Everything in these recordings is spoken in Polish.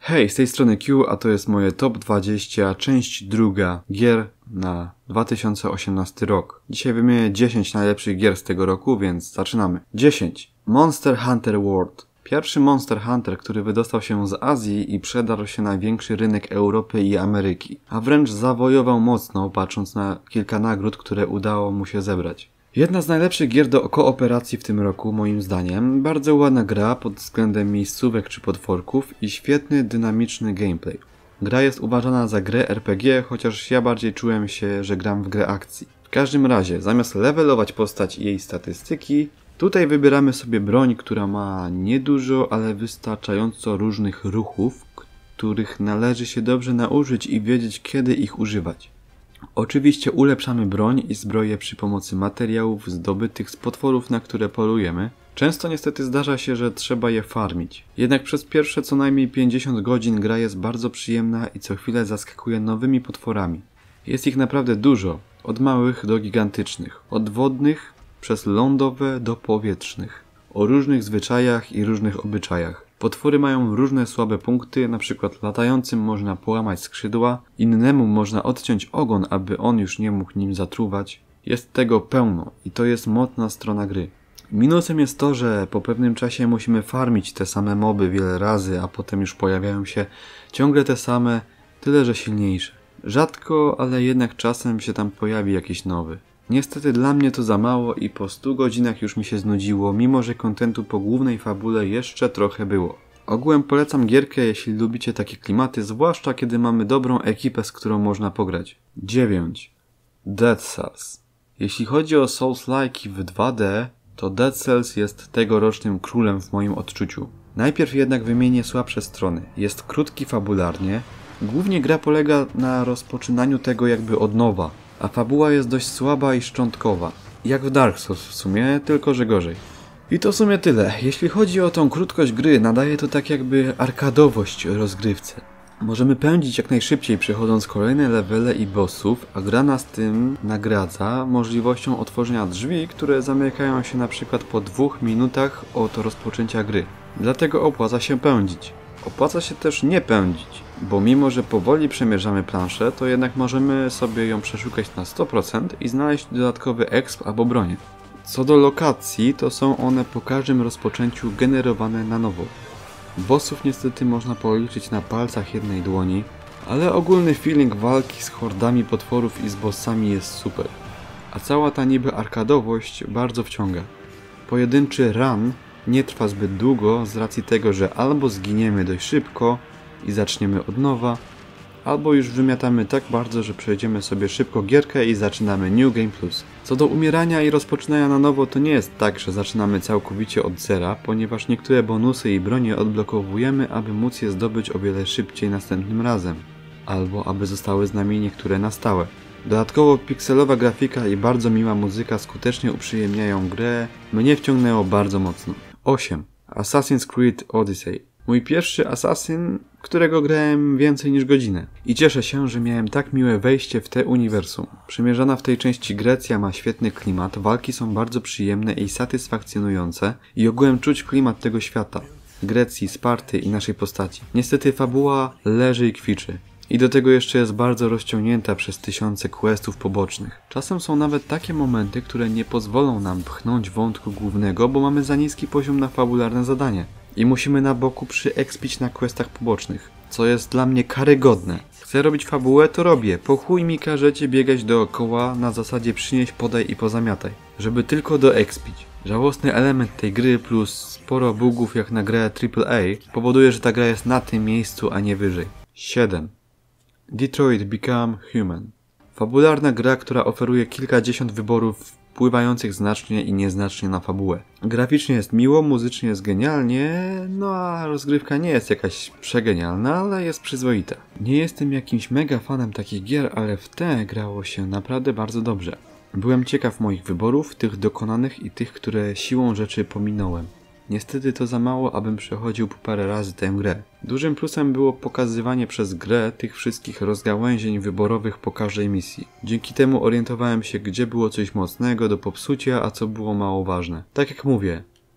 Hej, z tej strony Q, a to jest moje top 20, część druga gier na 2018 rok. Dzisiaj wymienię 10 najlepszych gier z tego roku, więc zaczynamy. 10. Monster Hunter World. Pierwszy Monster Hunter, który wydostał się z Azji i przedarł się na większy rynek Europy i Ameryki, a wręcz zawojował mocno, patrząc na kilka nagród, które udało mu się zebrać. Jedna z najlepszych gier do kooperacji w tym roku, moim zdaniem. Bardzo ładna gra pod względem miejscówek czy potworków i świetny, dynamiczny gameplay. Gra jest uważana za grę RPG, chociaż ja bardziej czułem się, że gram w grę akcji. W każdym razie, zamiast levelować postać i jej statystyki, tutaj wybieramy sobie broń, która ma niedużo, ale wystarczająco różnych ruchów, których należy się dobrze nauczyć i wiedzieć, kiedy ich używać. Oczywiście ulepszamy broń i zbroję przy pomocy materiałów zdobytych z potworów, na które polujemy. Często niestety zdarza się, że trzeba je farmić. Jednak przez pierwsze co najmniej 50 godzin gra jest bardzo przyjemna i co chwilę zaskakuje nowymi potworami. Jest ich naprawdę dużo, od małych do gigantycznych, od wodnych przez lądowe do powietrznych, o różnych zwyczajach i różnych obyczajach. Potwory mają różne słabe punkty, np. latającym można połamać skrzydła, innemu można odciąć ogon, aby on już nie mógł nim zatruwać. Jest tego pełno i to jest mocna strona gry. Minusem jest to, że po pewnym czasie musimy farmić te same moby wiele razy, a potem już pojawiają się ciągle te same, tyle że silniejsze. Rzadko, ale jednak czasem się tam pojawi jakiś nowy. Niestety dla mnie to za mało i po 100 godzinach już mi się znudziło, mimo że kontentu po głównej fabule jeszcze trochę było. Ogółem polecam gierkę, jeśli lubicie takie klimaty, zwłaszcza kiedy mamy dobrą ekipę, z którą można pograć. 9. Dead Cells. Jeśli chodzi o Souls-like w 2D, to Dead Cells jest tegorocznym królem w moim odczuciu. Najpierw jednak wymienię słabsze strony. Jest krótki fabularnie, głównie gra polega na rozpoczynaniu tego jakby od nowa, a fabuła jest dość słaba i szczątkowa. Jak w Dark Souls w sumie, tylko że gorzej. I to w sumie tyle. Jeśli chodzi o tą krótkość gry, nadaje to tak jakby arkadowość rozgrywce. Możemy pędzić jak najszybciej, przechodząc kolejne levele i bossów, a gra nas tym nagradza możliwością otworzenia drzwi, które zamykają się na przykład po 2 minutach od rozpoczęcia gry. Dlatego opłaca się pędzić. Opłaca się też nie pędzić, bo mimo, że powoli przemierzamy planszę, to jednak możemy sobie ją przeszukać na 100% i znaleźć dodatkowy exp albo bronię. Co do lokacji, to są one po każdym rozpoczęciu generowane na nowo. Bossów niestety można policzyć na palcach jednej dłoni, ale ogólny feeling walki z hordami potworów i z bossami jest super. A cała ta niby arkadowość bardzo wciąga. Pojedynczy run nie trwa zbyt długo z racji tego, że albo zginiemy dość szybko i zaczniemy od nowa, albo już wymiatamy tak bardzo, że przejdziemy sobie szybko gierkę i zaczynamy New Game Plus. Co do umierania i rozpoczynania na nowo, to nie jest tak, że zaczynamy całkowicie od zera, ponieważ niektóre bonusy i bronie odblokowujemy, aby móc je zdobyć o wiele szybciej następnym razem, albo aby zostały z nami niektóre na stałe. Dodatkowo pikselowa grafika i bardzo miła muzyka skutecznie uprzyjemniają grę, mnie wciągnęło bardzo mocno. 8. Assassin's Creed Odyssey. Mój pierwszy Assassin, którego grałem więcej niż godzinę. I cieszę się, że miałem tak miłe wejście w te uniwersum. Przymierzana w tej części Grecja ma świetny klimat, walki są bardzo przyjemne i satysfakcjonujące i ogółem czuć klimat tego świata. Grecji, Sparty i naszej postaci. Niestety fabuła leży i kwiczy. I do tego jeszcze jest bardzo rozciągnięta przez tysiące questów pobocznych. Czasem są nawet takie momenty, które nie pozwolą nam pchnąć wątku głównego, bo mamy za niski poziom na fabularne zadanie. I musimy na boku przyekspić na questach pobocznych, co jest dla mnie karygodne. Chcę robić fabułę, to robię. Po chuj mi każecie biegać dookoła na zasadzie przynieś, podaj i pozamiataj, żeby tylko doekspić. Żałosny element tej gry plus sporo bugów jak na grę AAA powoduje, że ta gra jest na tym miejscu, a nie wyżej. 7. Detroit Become Human. Fabularna gra, która oferuje kilkadziesiąt wyborów wpływających znacznie i nieznacznie na fabułę. Graficznie jest miło, muzycznie jest genialnie, no a rozgrywka nie jest jakaś przegenialna, ale jest przyzwoita. Nie jestem jakimś mega fanem takich gier, ale w tę grało się naprawdę bardzo dobrze. Byłem ciekaw moich wyborów, tych dokonanych i tych, które siłą rzeczy pominąłem. Niestety to za mało, abym przechodził po parę razy tę grę. Dużym plusem było pokazywanie przez grę tych wszystkich rozgałęzień wyborowych po każdej misji. Dzięki temu orientowałem się, gdzie było coś mocnego do popsucia, a co było mało ważne. Tak jak mówię,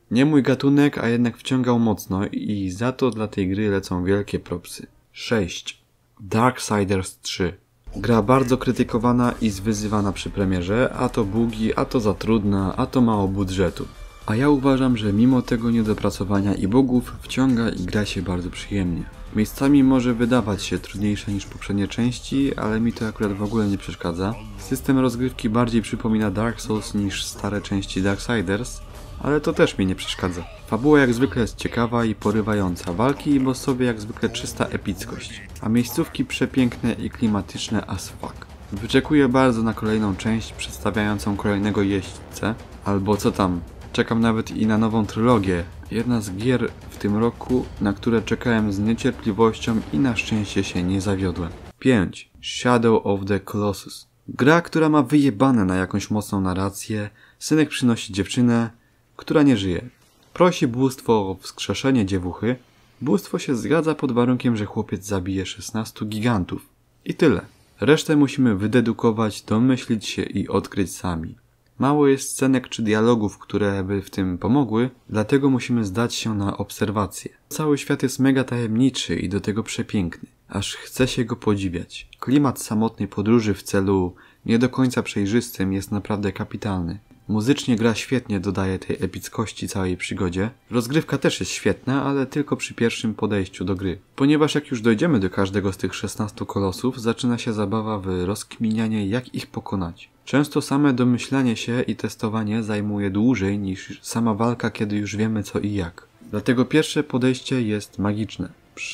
Nie mój gatunek, a jednak wciągał mocno i za to dla tej gry lecą wielkie propsy. 6. Darksiders 3. Gra bardzo krytykowana i zwyzywana przy premierze, a to bugi, a to za trudna, a to mało budżetu. A ja uważam, że mimo tego niedopracowania i bugów wciąga i gra się bardzo przyjemnie. Miejscami może wydawać się trudniejsze niż poprzednie części, ale mi to akurat w ogóle nie przeszkadza. System rozgrywki bardziej przypomina Dark Souls niż stare części Darksiders, ale to też mi nie przeszkadza. Fabuła jak zwykle jest ciekawa i porywająca, walki i bossowie jak zwykle czysta epickość, a miejscówki przepiękne i klimatyczne as fuck. Wyczekuję bardzo na kolejną część przedstawiającą kolejnego jeźdźcę, albo co tam. Czekam nawet i na nową trylogię. Jedna z gier w tym roku, na które czekałem z niecierpliwością i na szczęście się nie zawiodłem. 5. Shadow of the Colossus. Gra, która ma wyjebane na jakąś mocną narrację. Synek przynosi dziewczynę, która nie żyje. Prosi bóstwo o wskrzeszenie dziewuchy. Bóstwo się zgadza pod warunkiem, że chłopiec zabije 16 gigantów. I tyle. Resztę musimy wydedukować, domyślić się i odkryć sami. Mało jest scenek czy dialogów, które by w tym pomogły, dlatego musimy zdać się na obserwację. Cały świat jest mega tajemniczy i do tego przepiękny, aż chce się go podziwiać. Klimat samotnej podróży w celu nie do końca przejrzystym jest naprawdę kapitalny. Muzycznie gra świetnie dodaje tej epickości całej przygodzie. Rozgrywka też jest świetna, ale tylko przy pierwszym podejściu do gry. Ponieważ jak już dojdziemy do każdego z tych 16 kolosów, zaczyna się zabawa w rozkminianie, jak ich pokonać. Często same domyślanie się i testowanie zajmuje dłużej niż sama walka, kiedy już wiemy co i jak. Dlatego pierwsze podejście jest magiczne.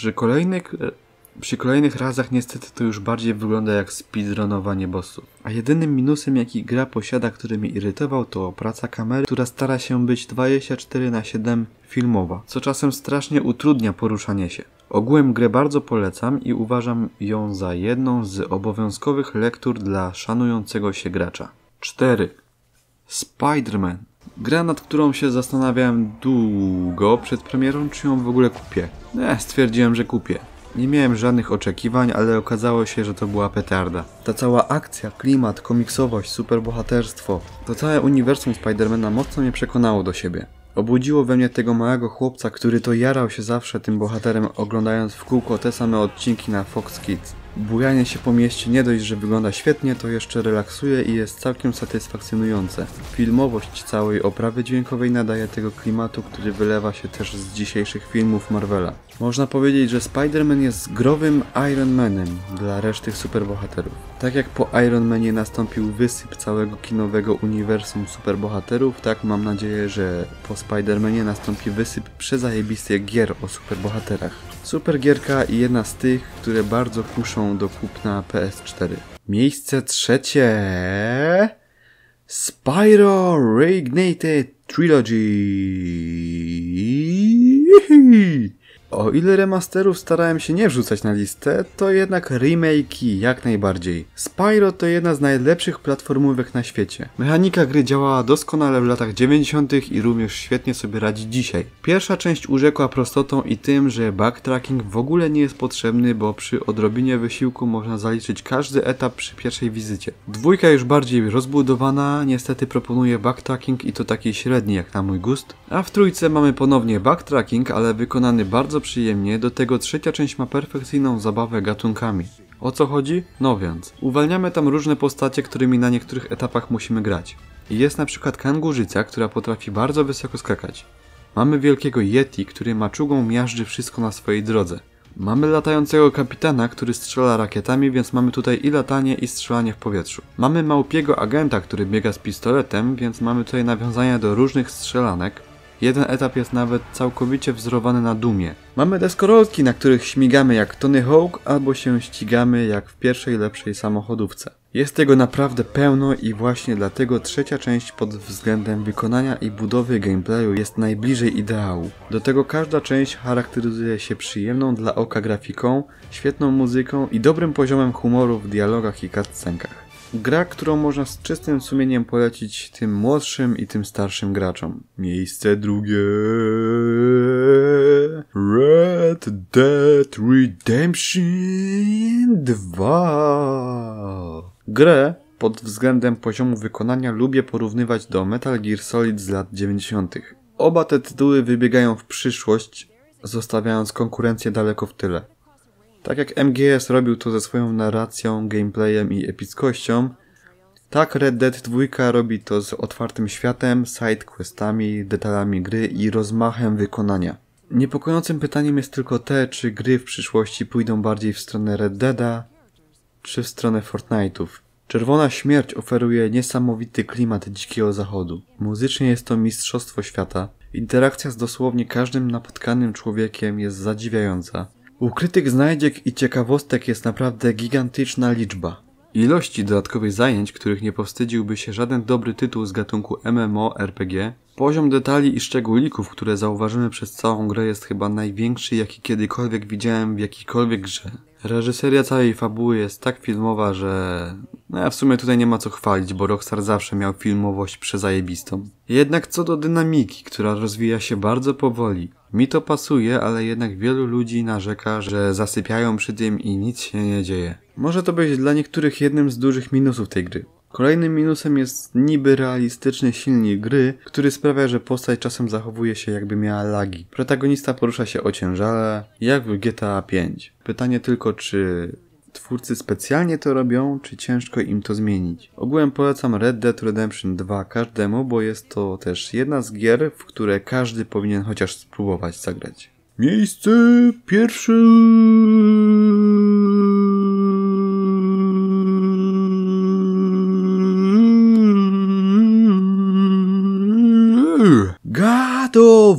Przy kolejnych razach niestety to już bardziej wygląda jak speedrunowanie bossów. A jedynym minusem jaki gra posiada, który mnie irytował, to praca kamery, która stara się być 24/7 filmowa, co czasem strasznie utrudnia poruszanie się. Ogółem grę bardzo polecam i uważam ją za jedną z obowiązkowych lektur dla szanującego się gracza. 4. Spider-Man. Gra, nad którą się zastanawiałem długo przed premierą, czy ją w ogóle kupię. Stwierdziłem, że kupię. Nie miałem żadnych oczekiwań, ale okazało się, że to była petarda. Ta cała akcja, klimat, komiksowość, superbohaterstwo, to całe uniwersum Spidermana mocno mnie przekonało do siebie. Obudziło we mnie tego małego chłopca, który to jarał się zawsze tym bohaterem, oglądając w kółko te same odcinki na Fox Kids. Bujanie się po mieście nie dość, że wygląda świetnie, to jeszcze relaksuje i jest całkiem satysfakcjonujące. Filmowość całej oprawy dźwiękowej nadaje tego klimatu, który wylewa się też z dzisiejszych filmów Marvela. Można powiedzieć, że Spider-Man jest growym Iron Manem dla reszty superbohaterów. Tak jak po Iron Manie nastąpił wysyp całego kinowego uniwersum superbohaterów, tak mam nadzieję, że po Spider-Manie nastąpi wysyp przezajebistych gier o superbohaterach. Super gierka i jedna z tych, które bardzo kuszą do kupna PS4. Miejsce trzecie... Spyro Reignited Trilogy. O ile remasterów starałem się nie wrzucać na listę, to jednak remake'i jak najbardziej. Spyro to jedna z najlepszych platformówek na świecie. Mechanika gry działała doskonale w latach 90. i również świetnie sobie radzi dzisiaj. Pierwsza część urzekła prostotą i tym, że backtracking w ogóle nie jest potrzebny, bo przy odrobinie wysiłku można zaliczyć każdy etap przy pierwszej wizycie. Dwójka już bardziej rozbudowana, niestety proponuje backtracking i to taki średni jak na mój gust. A w trójce mamy ponownie backtracking, ale wykonany bardzo przyjemnie, do tego trzecia część ma perfekcyjną zabawę gatunkami. O co chodzi? No więc, uwalniamy tam różne postacie, którymi na niektórych etapach musimy grać. Jest na przykład kangurzyca, która potrafi bardzo wysoko skakać. Mamy wielkiego Yeti, który maczugą miażdży wszystko na swojej drodze. Mamy latającego kapitana, który strzela rakietami, więc mamy tutaj i latanie, i strzelanie w powietrzu. Mamy małpiego agenta, który biega z pistoletem, więc mamy tutaj nawiązania do różnych strzelanek. Jeden etap jest nawet całkowicie wzorowany na Doomie. Mamy deskorolki, na których śmigamy jak Tony Hawk, albo się ścigamy jak w pierwszej lepszej samochodówce. Jest tego naprawdę pełno i właśnie dlatego trzecia część pod względem wykonania i budowy gameplayu jest najbliżej ideału. Do tego każda część charakteryzuje się przyjemną dla oka grafiką, świetną muzyką i dobrym poziomem humoru w dialogach i cutscenkach. Gra, którą można z czystym sumieniem polecić tym młodszym i tym starszym graczom. Miejsce drugie... Red Dead Redemption 2. Grę pod względem poziomu wykonania lubię porównywać do Metal Gear Solid z lat 90. Oba te tytuły wybiegają w przyszłość, zostawiając konkurencję daleko w tyle. Tak jak MGS robił to ze swoją narracją, gameplayem i epickością, tak Red Dead 2 robi to z otwartym światem, sidequestami, detalami gry i rozmachem wykonania. Niepokojącym pytaniem jest tylko czy gry w przyszłości pójdą bardziej w stronę Red Deada, czy w stronę Fortnite'ów. Czerwona Śmierć oferuje niesamowity klimat dzikiego zachodu. Muzycznie jest to mistrzostwo świata. Interakcja z dosłownie każdym napotkanym człowiekiem jest zadziwiająca. Ukrytych znajdziek i ciekawostek jest naprawdę gigantyczna liczba. Ilości dodatkowych zajęć, których nie powstydziłby się żaden dobry tytuł z gatunku MMORPG, poziom detali i szczególików, które zauważymy przez całą grę, jest chyba największy, jaki kiedykolwiek widziałem w jakiejkolwiek grze. Reżyseria całej fabuły jest tak filmowa, że... ja w sumie tutaj nie ma co chwalić, bo Rockstar zawsze miał filmowość przezajebistą. Jednak co do dynamiki, która rozwija się bardzo powoli. Mi to pasuje, ale jednak wielu ludzi narzeka, że zasypiają przy tym i nic się nie dzieje. Może to być dla niektórych jednym z dużych minusów tej gry. Kolejnym minusem jest niby realistyczny silnik gry, który sprawia, że postać czasem zachowuje się jakby miała lagi. Protagonista porusza się ociężale, jak w GTA 5. Pytanie tylko, czy twórcy specjalnie to robią, czy ciężko im to zmienić. Ogółem polecam Red Dead Redemption 2 każdemu, bo jest to też jedna z gier, w które każdy powinien chociaż spróbować zagrać. Miejsce pierwsze. God of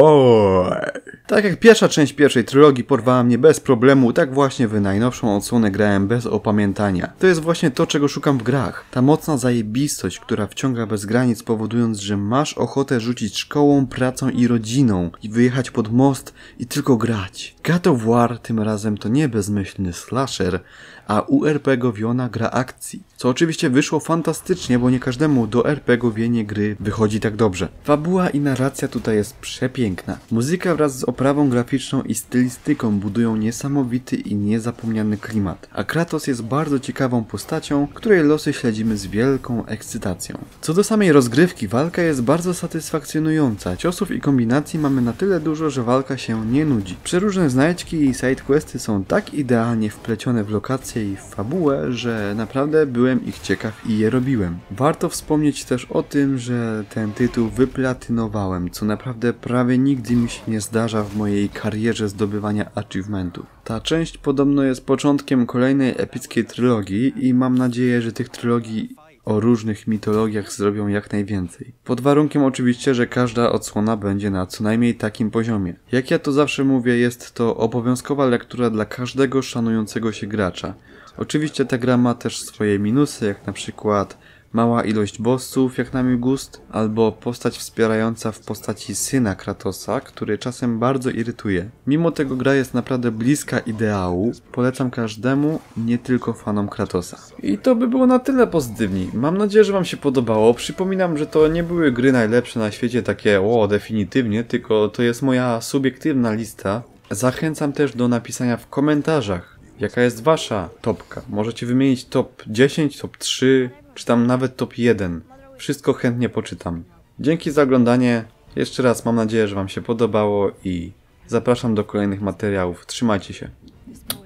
War. Tak jak pierwsza część pierwszej trylogii porwała mnie bez problemu, tak właśnie w najnowszą odsłonę grałem bez opamiętania. To jest właśnie to, czego szukam w grach. Ta mocna zajebistość, która wciąga bez granic, powodując, że masz ochotę rzucić szkołą, pracą i rodziną i wyjechać pod most i tylko grać. God of War tym razem to nie bezmyślny slasher, a URPG-owiona gra akcji. Co oczywiście wyszło fantastycznie, bo nie każdemu do RPG-owienie gry wychodzi tak dobrze. Fabuła i narracja tutaj jest przepiękna. Muzyka wraz z oprawą graficzną i stylistyką budują niesamowity i niezapomniany klimat. A Kratos jest bardzo ciekawą postacią, której losy śledzimy z wielką ekscytacją. Co do samej rozgrywki, walka jest bardzo satysfakcjonująca. Ciosów i kombinacji mamy na tyle dużo, że walka się nie nudzi. Przeróżne znajdźki i sidequesty są tak idealnie wplecione w lokacje i w fabułę, że naprawdę byłem ich ciekaw i je robiłem. Warto wspomnieć też o tym, że ten tytuł wyplatynowałem, co naprawdę prawie nigdy mi się nie zdarza w mojej karierze zdobywania achievementów. Ta część podobno jest początkiem kolejnej epickiej trylogii i mam nadzieję, że tych trylogii o różnych mitologiach zrobią jak najwięcej. Pod warunkiem oczywiście, że każda odsłona będzie na co najmniej takim poziomie. Jak ja to zawsze mówię, jest to obowiązkowa lektura dla każdego szanującego się gracza. Oczywiście ta gra ma też swoje minusy, jak na przykład mała ilość bossów, jak na mój gust, albo postać wspierająca w postaci syna Kratosa, który czasem bardzo irytuje. Mimo tego gra jest naprawdę bliska ideału, polecam każdemu, nie tylko fanom Kratosa. I to by było na tyle pozytywnie. Mam nadzieję, że wam się podobało. Przypominam, że to nie były gry najlepsze na świecie, takie definitywnie, tylko to jest moja subiektywna lista. Zachęcam też do napisania w komentarzach, jaka jest wasza topka. Możecie wymienić top 10, top 3, czy tam nawet top 1. Wszystko chętnie poczytam. Dzięki za oglądanie. Jeszcze raz mam nadzieję, że wam się podobało i zapraszam do kolejnych materiałów. Trzymajcie się.